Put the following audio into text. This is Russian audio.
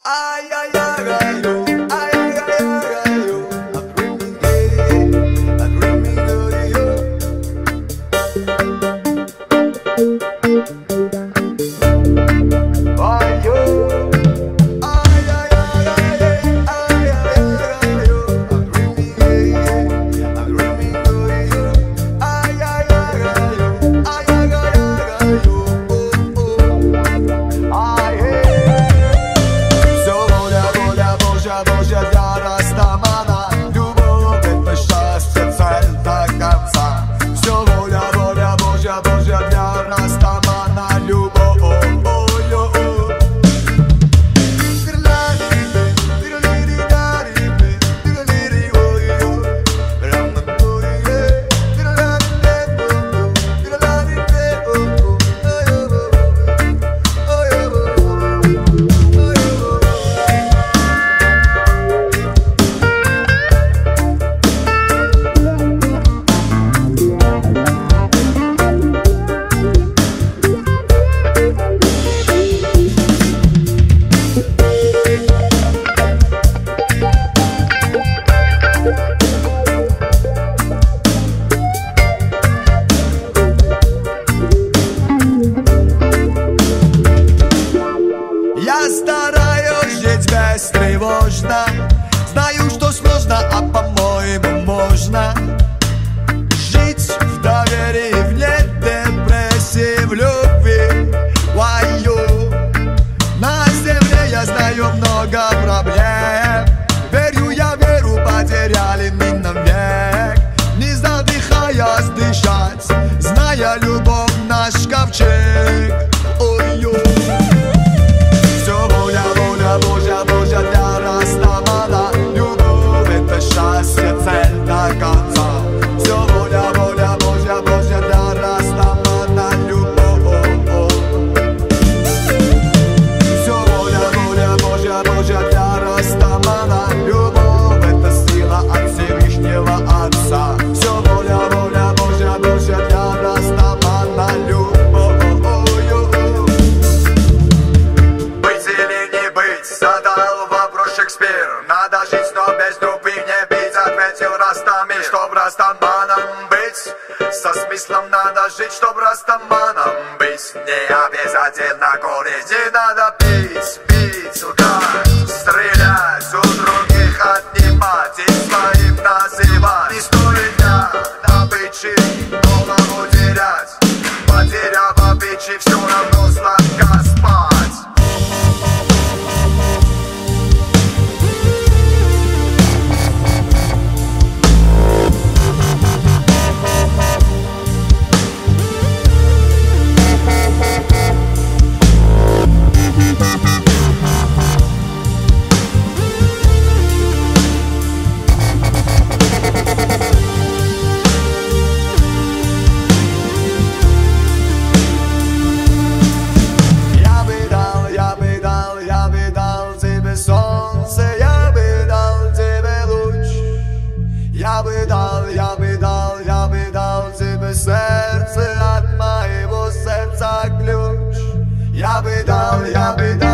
Ay, ay, ay, ay, oh. Ay, ay, ay, ay, ay, oh. I'm dreaming of you. Ay, oh. Ay, ay, ay, ay, ay, ay, ay, oh. I'm dreaming of you. Ay, ay, ay, ay, oh. Ay, ay, ay, ay, oh. Oh, oh. Ay, hey. Божья для растамана. Любовь — это счастье, цель до конца. Все воля Божья для растамана. Любовь. Я стараюсь жить бестревожно. Знаю, что сложно, а по-моему можно жить в доверии, в нет депрессии, в любви. Ваю. На земле я знаю много проблем. Верю, я веру, потеряли мы навек. Не задыхаясь дышать, зная любовь наш ковчег. Ой-ой. Божья для растамана. Любовь — это счастье, цель до конца. Все воля Божья для растамана. Любовь. Все воля Божья для растамана. Любовь — это сила от Всевышнего Отца. Все воля Божья для растамана. Любовь. Задал вопрос Шекспир. Надо жить, но без любви не бить. Ответил Растамир. Чтоб растаманом быть, со смыслом надо жить. Чтоб растаманом быть, не обязательно курить. Не надо пить, лгать, стрелять, у других отнимать и своим называть. Не стоит добычи голову терять. Потеряв обычай, все равно сладко спать. Я бы дал тебе сердце, от моего сердца ключ. Я бы дал